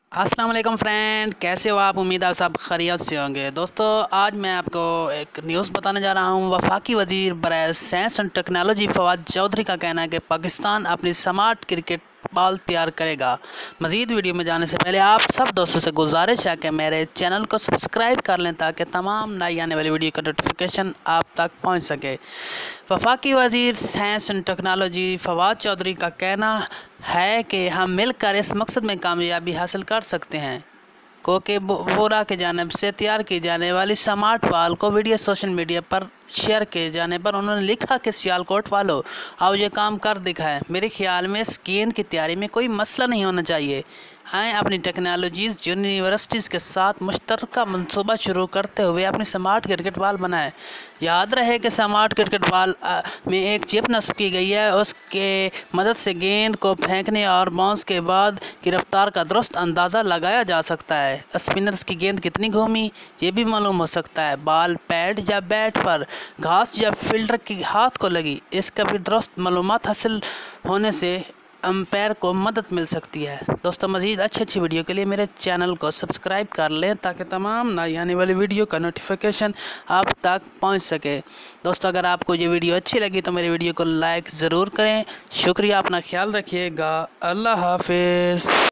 अस्सलाम वालेकुम फ्रेंड, कैसे हो आप। उम्मीद आप सब खैरियत से होंगे। दोस्तों आज मैं आपको एक न्यूज़ बताने जा रहा हूँ। वफाकी वजीर बराए science and technology Fawad Chaudhry का कहना है कि पाकिस्तान अपनी स्मार्ट क्रिकेट बॉल तैयार करेगा। मज़ीद वीडियो में जाने से पहले आप सब दोस्तों से गुजारिश है कि मेरे चैनल को सब्सक्राइब कर लें ताकि तमाम नई आने वाली वीडियो का नोटिफिकेशन आप तक पहुँच सके। वफाकी वजीर science and technology Fawad Chaudhry का कहना है कि हम मिलकर इस मकसद में कामयाबी हासिल कर सकते हैं। कोके बोरा की जानिब से तैयार की जाने वाली स्मार्ट बॉल को वीडियो सोशल मीडिया पर शेयर किए जाने पर उन्होंने लिखा कि सियालकोट वालों आओ ये काम कर दिखाएं। मेरे ख्याल में इस गेंद की तैयारी में कोई मसला नहीं होना चाहिए। आएँ अपनी टेक्नोलॉजीज़ यूनिवर्सिटीज़ के साथ मुश्तरका मनसूबा शुरू करते हुए अपनी स्मार्ट क्रिकेट बॉल बनाएं। याद रहे कि स्मार्ट क्रिकेट बॉल में एक चिप नस्ब की गई है। उसके मदद से गेंद को फेंकने और बाउंस के बाद की रफ्तार का दुरुस्त अंदाज़ा लगाया जा सकता है। स्पिनर्स की गेंद कितनी घूमी ये भी मालूम हो सकता है। बॉल पैड या बैट पर घास या फील्डर के हाथ को लगी, इसका भी दुरुस्त मालूमात हासिल होने से अंपायर को मदद मिल सकती है। दोस्तों मज़ीद अच्छी वीडियो के लिए मेरे चैनल को सब्सक्राइब कर लें ताकि तमाम नई आने वाली वीडियो का नोटिफिकेशन आप तक पहुंच सके। दोस्तों अगर आपको ये वीडियो अच्छी लगी तो मेरे वीडियो को लाइक ज़रूर करें। शुक्रिया, अपना ख्याल रखिएगा। अल्लाह हाफिज़।